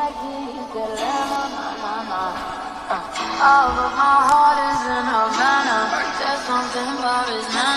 All of my heart is in Havana. There's something about his name.